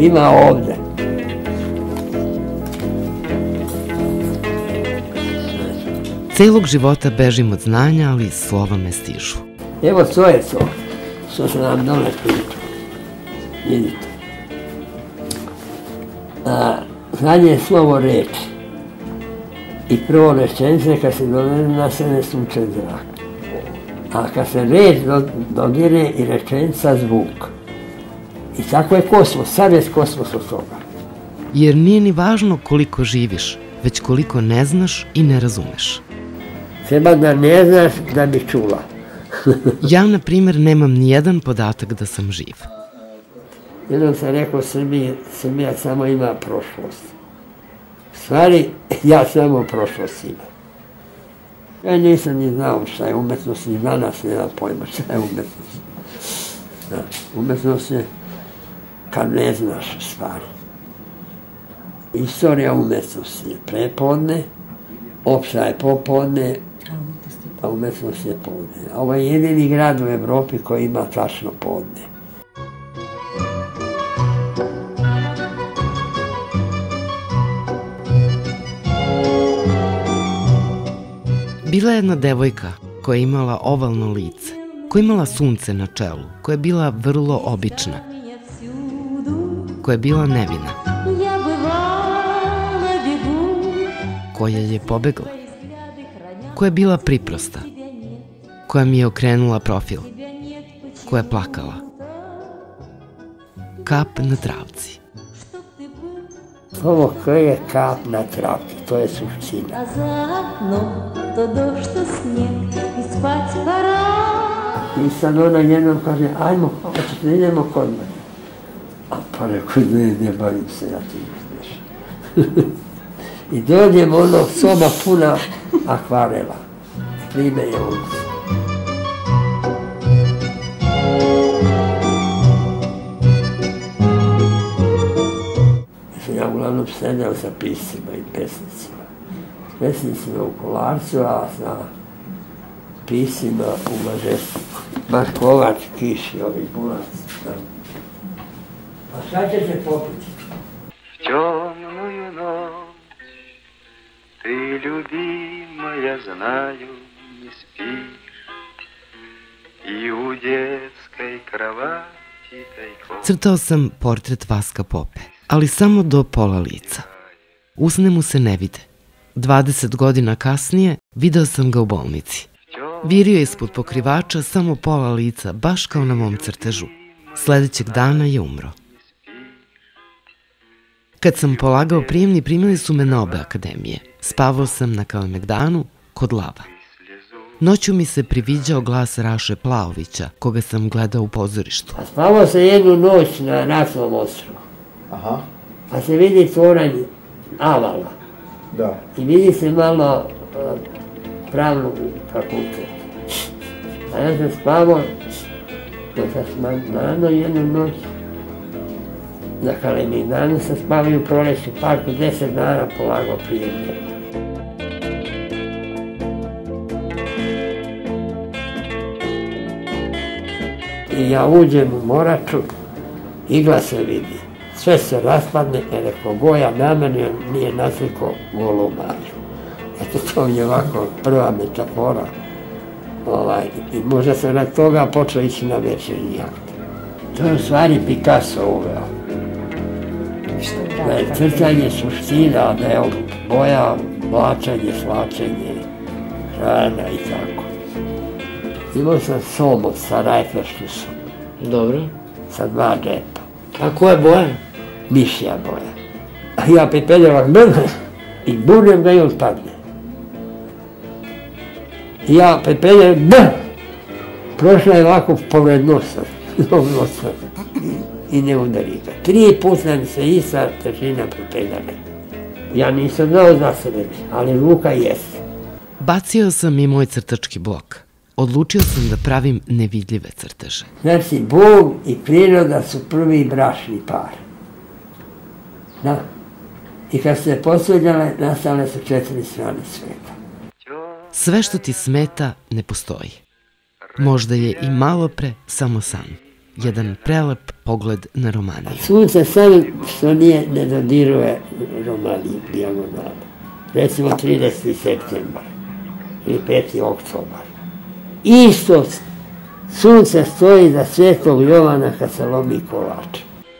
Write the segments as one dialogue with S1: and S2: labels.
S1: Ima ovde.
S2: Celog života bežim od znanja, ali slova me stižu.
S1: Evo to je to, što se nam dole priča. Vidite. Zadnje slovo reči. I prvo rečenice, kad se dovede na sebe sunčan zrak. A kad se reč dodire i rečenica zvuk. I tako je kosmos, sad je kosmos od toga.
S2: Jer nije ni važno koliko živiš, već koliko ne znaš i ne razumeš.
S1: Treba da ne znaš da bi čula.
S2: Ja, na primjer, nemam ni jedan podatak da sam živ.
S1: Jednom sam rekao, Srbija samo ima prošlost. U stvari, ja samo prošlost imam. Ja nisam ni znao šta je umetnost, ni danas nema pojma šta je umetnost. Umetnost je kad ne znaš stvari. Istorija umetnosti je prepodne, opšta je popodne, a umetnost je podne. Ovo je jedini grad u Evropi koji ima tačno podne.
S2: Bila je jedna devojka koja je imala ovalno lice, koja je imala sunce na čelu, koja je bila vrlo obična, koja je bila nevina, koja je pobegla, koja je bila priprosta, koja mi je okrenula profil, koja je plakala. Kap na travci.
S1: Ovo koje je kap na travci, to je suština. I sad ona jednom kaže, ajmo, hoćeš da idemo kod me. A pa rekao, ne bavim se, ja ti nešto. I dođem ono, soba puna akvarela. Prime je ulica. Ja uglavnom sedeo sa piscima i pesnicima. S pesnicima u Kolarcu, a sa piscima u Mažestiku. Baš Kovač, Kiš i ovi Bulac. A šta ćete popiti?
S3: Темную ночь ты, любимая, знаю, не спишь, и у детской кровати тайком.
S2: Crtao sam portret Vaska Pope, ali samo do pola lica. Usne mu se ne vide. 20 godina kasnije video sam ga u bolnici. Virio je ispod pokrivača samo pola lica, baš kao na mom crtežu. Sledećeg dana je umro. Kad sam polagao prijemni, primili su me na obe akademije. Spavao sam na Kalemegdanu kod Lava. Noću mi se priviđao glas Raše Plaovića, koga sam gledao u pozorištu.
S1: A spavao sam jednu noć na Račnom ostrovu.
S4: Aha.
S1: Pa se vidi toranj Avala.
S4: Da.
S1: I vidi se malo pravnog fakulteta. A ja sam spavao na Kalemegdanu jednu noć. Na Kalemegdanu sam spavao u Prolećnom parku, 10 dana polagao prijemne. I ja uđem u Moraču, igla se vidi. Sve se raspadne, jer rekao, Goja namerno nije naslikao Golu Maju. Eto, to mi je ovako prva metafora. I možda sam na toga počeo ići na večernji akt. To je u stvari Picasso uveo. Da je crtanje suština, da je boja, vlačenje, svlačenje, hrana i tako. Imao sam somot sa rajferštusom.
S2: Dobro.
S1: Sa 2 džepa.
S2: A koja boja?
S1: Mišja boja. A ja pepeljavam i burnem ga i on padne. I ja pepeljavam prošla je ovako pored nosa. I ne udari ga. 3 puta mi se ista težina prepeljala. Ja nisam znao za sebe, ali Luka jeste.
S2: Bacio sam i moj crtački blok. Odlučio sam da pravim nevidljive crteže.
S1: Znači, Bog i priroda su prvi bračni par. Da. I kad su se posveđale, nastale su 4 strane sveta.
S2: Sve što ti smeta ne postoji. Možda je i malo pre samo san. jedan prelep pogled na Romaniju.
S1: Sunce samo što ne dodiruje Romaniju dijagonalno. Recimo 30. septembar ili 5. oktobar. Isto sunce stoji za Svetog Jovana kad se lomi kolač.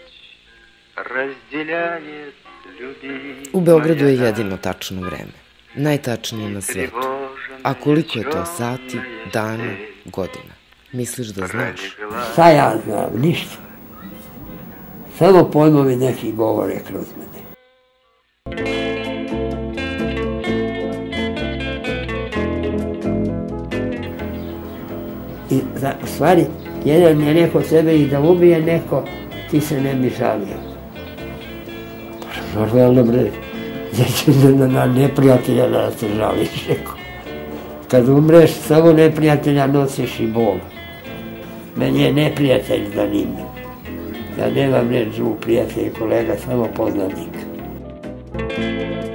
S2: U Beogradu je jedino tačno vreme. Najtačnije na svetu. A koliko je to sati, dana, godina? Misliš da znaš?
S1: Šta ja znam? Ništa. Samo pojmovi neki govore kroz mene. I u stvari, jedan je rekao sebe i da ubije neko, ti se ne bi žalio. Normalno bre, na neprijatelja da se žališ neko. Kad umreš, samo neprijatelja nosiš i Boga. Meni je neprijatelj zanimljiv. Ja nemam reč drug prijatelj i kolega, samo poznanik.